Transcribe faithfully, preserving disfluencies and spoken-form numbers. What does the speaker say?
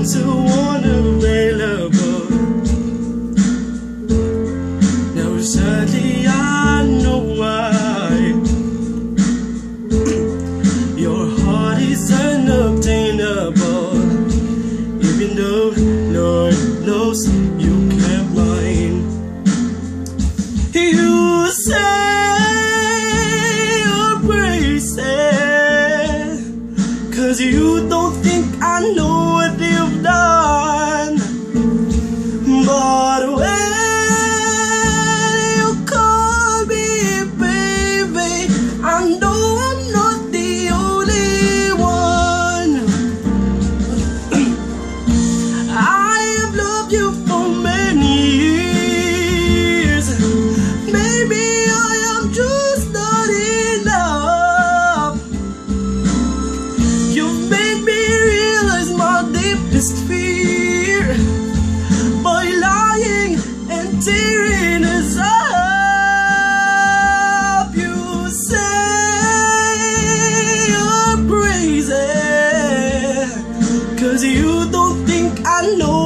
so unavailable. Now sadly I know why. Your heart is unobtainable, even though Lord knows you kept mine. You say your praises, 'cause you don't think I know what you've done. But when you call me baby, I know I'm not the only one. I have loved you for many years. Maybe I am just not enough. You've made me realize my deepest fear by lying and tearing us up. You say your praises, 'cause you don't think I know